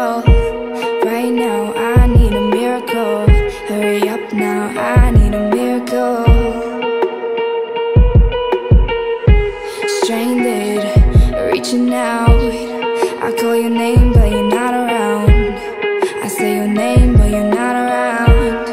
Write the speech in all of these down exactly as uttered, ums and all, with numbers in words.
miracle. Right now, I need a miracle. Hurry up now, I need a miracle. Stranded, reaching out. I call your name, but you're not around. I say your name, but you're not around.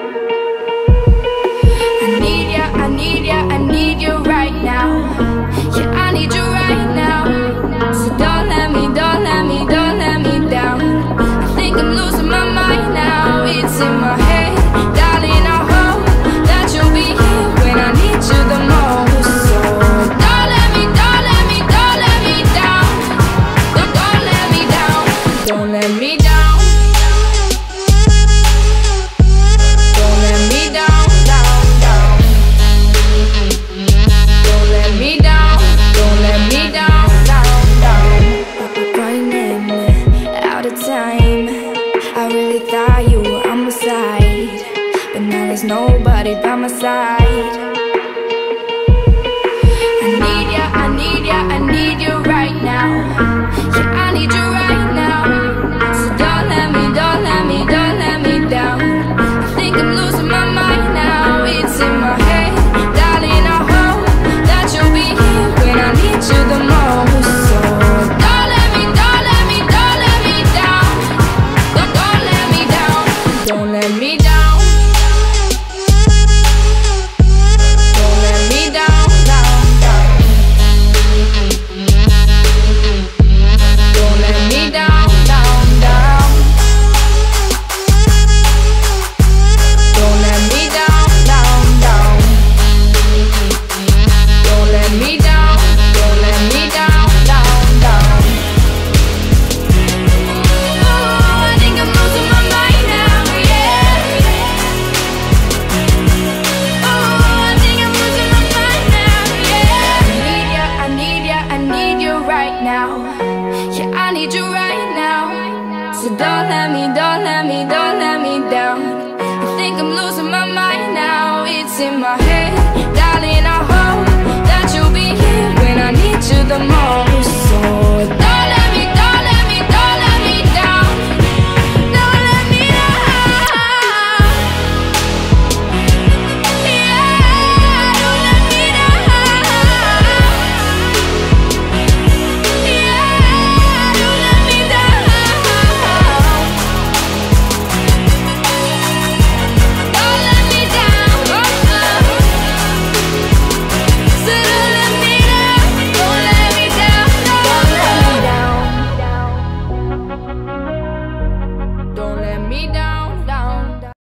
I need ya, I need ya, I need you right now. Yeah, I need you right now. So don't let me, don't let me, don't let me down. I think I'm losing my mind now. It's in my head, darling, I hope that you'll be here when I need you the most. So don't let me, don't let me, don't let me down. Don't, don't let me down. Don't let me down. Don't let me down, down, down. Don't let me down. Don't let me down, down, down. Running out of time. I really thought you were on my side, but now there's nobody by my side. I need ya, I need ya, I need you right now. Yeah, I need you right now. So don't let me, don't let me, don't let me down. I think I'm losing my mind now. It's in my head, darling, I hope that you'll be here when I need you the most. So don't let me, don't let me, don't let me down. Don't, don't let me down. Don't let me down. Don't let me down, down, down. Don't let me down, down, down. Don't let me down, down, down. Don't let me down, don't let me down, down, down. Oh, I think I'm losing my mind now, yeah. Oh, I think I'm losing my mind now, yeah. I need ya, I need ya, I need you right now. Yeah, I need you right now. So don't let me, don't let me, don't let me down. I think I'm losing my mind now. It's in my head, darling, I hope that you'll be here when I need you the most. So